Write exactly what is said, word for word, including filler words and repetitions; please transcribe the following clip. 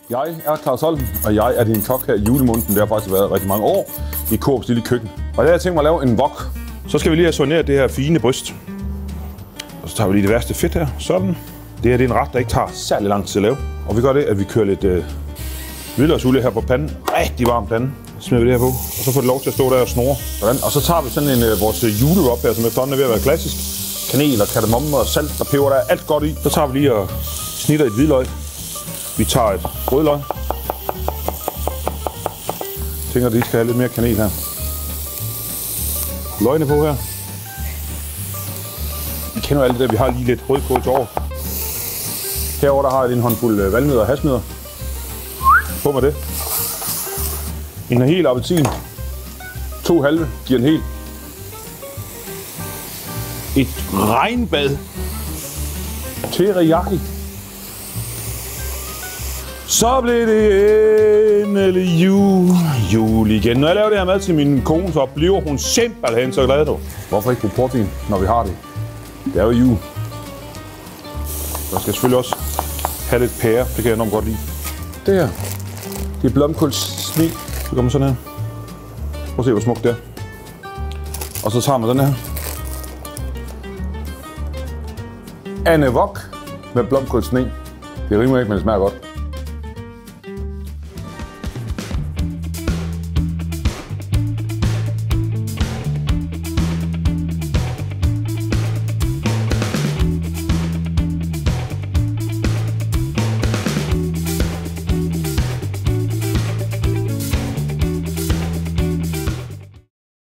Jeg er Claus Holm, og jeg er din kok her i julemåneden. Det har faktisk været rigtig mange år i Coops lille køkken. Og der har jeg tænkt mig at lave en wok. Så skal vi lige have soigneret det her fine bryst. Og så tager vi lige det værste fedt her. Sådan. Det her det er en ret, der ikke tager særlig lang tid at lave. Og vi gør det, at vi kører lidt øh, hvidløgsolie her på panden. Rigtig varm pande. Så smider vi det her på. Og så får det lov til at stå der og snurre. Sådan. Og så tager vi sådan en øh, vores julerop her, som efterhånden er ved at være klassisk. Kanel og kardemomme og salt og peber, der er alt godt i. Så tager vi lige og snitter et hvidløg. Vi tager et rødløg. Jeg tænker, at de skal have lidt mere kanel her. Løgene på her. I kender jo alt det der, vi har lige lidt rødkål til over. Herover der har jeg en håndfuld valnødder og hasnødder. På med det. En hel appelsin. To halve giver en hel. Et regnbad. Teriyaki. Så blev det endelig jul. Jul igen. Når jeg laver det her mad til min kone, så bliver hun simpelthen så glad. Hvorfor ikke bruge portvin, når vi har det? Det er jo jul. Jeg skal selvfølgelig også have lidt pære. Det kan jeg enormt godt lide. Det her. Det er blomkålssne. Det kommer sådan her. Prøv at se, hvor smukt det er. Og så tager man den her. Anne Wok med blomkålssne. Det rimer ikke, men det smager godt.